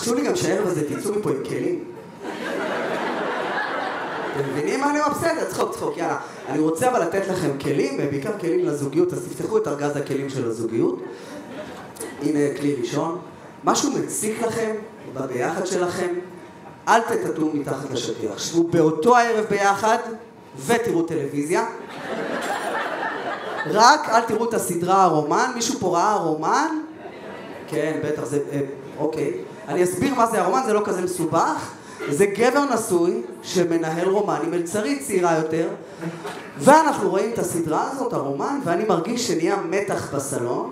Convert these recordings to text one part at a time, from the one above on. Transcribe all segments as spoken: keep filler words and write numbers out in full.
חשוב לי גם שהערב הזה תצאו מפה עם כלים. אתם מבינים מה אני אומר? בסדר, צחוק, צחוק, יאללה. אני רוצה אבל לתת לכם כלים, ובעיקר כלים לזוגיות, אז תפתחו את ארגז הכלים של הזוגיות. הנה כלי ראשון. משהו מציק לכם, בביחד שלכם, אל תטאטאו מתחת לשטיח. שבו באותו הערב ביחד, ותראו טלוויזיה. רק אל תראו את הסדרה הרומן. מישהו פה ראה הרומן? כן, בטח, זה... אוקיי. אני אסביר מה זה הרומן, זה לא כזה מסובך. זה גבר נשוי שמנהל רומן עם מלצרית צעירה יותר, ואנחנו רואים את הסדרה הזאת, הרומן, ואני מרגיש שנהיה מתח בסלון,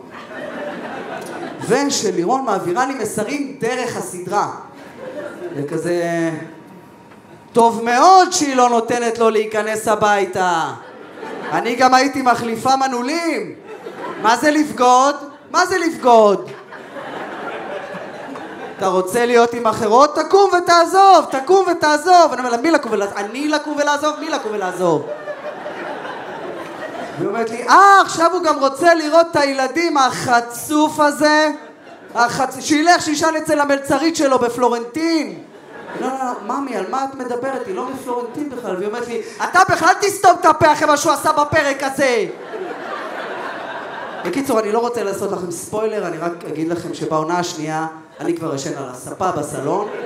ושלירון מעבירה לי מסרים דרך הסדרה. וכזה... טוב מאוד שהיא לא נותנת לו להיכנס הביתה. אני גם הייתי מחליפה מנעולים. מה זה לבגוד? מה זה לבגוד? אתה רוצה להיות עם אחרות? תקום ותעזוב, תקום ותעזוב. אני אומר לה, מי לקום ולעזוב? אני לקום ולעזוב? מי לקום ולעזוב? והיא אומרת לי, אה, עכשיו הוא גם רוצה לראות את הילדים, החצוף הזה, החצ... שילך, שישן אצל המלצרית שלו בפלורנטין. לא, לא, לא, ממי, על מה את מדברת? היא לא בפלורנטין בכלל. והיא אומרת לי, אתה בכלל תסתום את הפה אחרי מה שהוא עשה בפרק הזה. בקיצור, אני לא רוצה לעשות לכם ספוילר, אני רק אגיד לכם שבעונה השנייה אני כבר ישן על הספה בסלון.